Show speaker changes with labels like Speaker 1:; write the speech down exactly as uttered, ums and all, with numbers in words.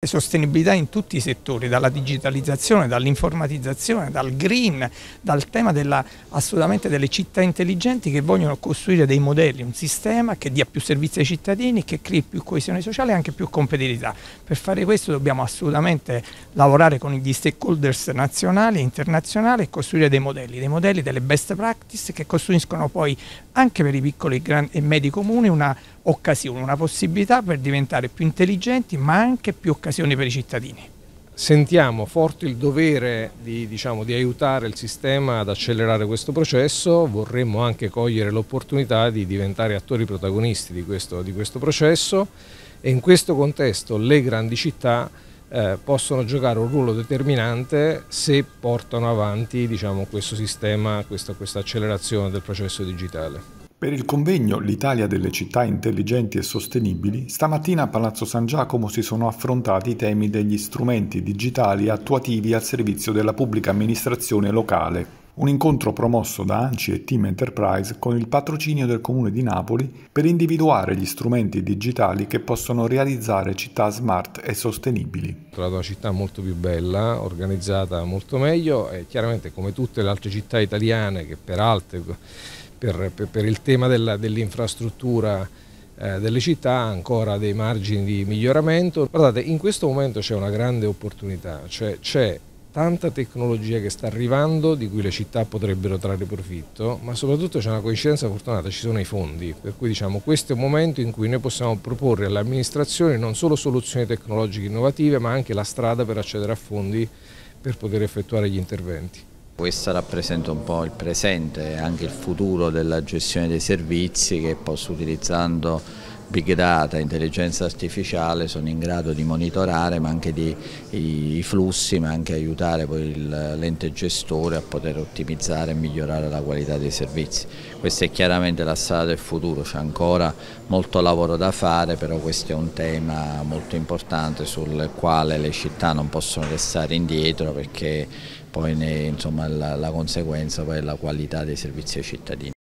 Speaker 1: e sostenibilità in tutti i settori, dalla digitalizzazione, dall'informatizzazione, dal green, dal tema della, assolutamente delle città intelligenti che vogliono costruire dei modelli, un sistema che dia più servizi ai cittadini, che crei più coesione sociale e anche più competitività. Per fare questo dobbiamo assolutamente lavorare con gli stakeholders nazionali e internazionali e costruire dei modelli, dei modelli delle best practice che costruiscono poi anche per i piccoli e medi comuni una occasione, una possibilità per diventare più intelligenti, ma anche più occasioni per i cittadini.
Speaker 2: Sentiamo forte il dovere di, diciamo, di aiutare il sistema ad accelerare questo processo, vorremmo anche cogliere l'opportunità di diventare attori protagonisti di questo, di questo processo e in questo contesto le grandi città eh, possono giocare un ruolo determinante se portano avanti, diciamo, questo sistema, questa, questa accelerazione del processo digitale.
Speaker 3: Per il convegno L'Italia delle città intelligenti e sostenibili, stamattina a Palazzo San Giacomo si sono affrontati i temi degli strumenti digitali attuativi al servizio della pubblica amministrazione locale. Un incontro promosso da ANCI e Team Enterprise con il patrocinio del Comune di Napoli per individuare gli strumenti digitali che possono realizzare città smart e sostenibili.
Speaker 2: Ho trovato una città molto più bella, organizzata molto meglio e chiaramente come tutte le altre città italiane che peraltro Per, per, per il tema dell'infrastruttura eh, delle città ha ancora dei margini di miglioramento. Guardate, in questo momento c'è una grande opportunità, cioè c'è tanta tecnologia che sta arrivando di cui le città potrebbero trarre profitto, ma soprattutto c'è una coincidenza fortunata, ci sono i fondi, per cui diciamo questo è un momento in cui noi possiamo proporre alle amministrazioni non solo soluzioni tecnologiche innovative, ma anche la strada per accedere a fondi per poter effettuare gli interventi.
Speaker 4: Questa rappresenta un po' il presente e anche il futuro della gestione dei servizi che posso, utilizzando big data, intelligenza artificiale, sono in grado di monitorare ma anche di, i flussi, ma anche aiutare poi l'ente gestore a poter ottimizzare e migliorare la qualità dei servizi. Questa è chiaramente la strada del futuro, c'è ancora molto lavoro da fare, però questo è un tema molto importante sul quale le città non possono restare indietro perché poi ne, insomma, la, la conseguenza poi è la qualità dei servizi ai cittadini.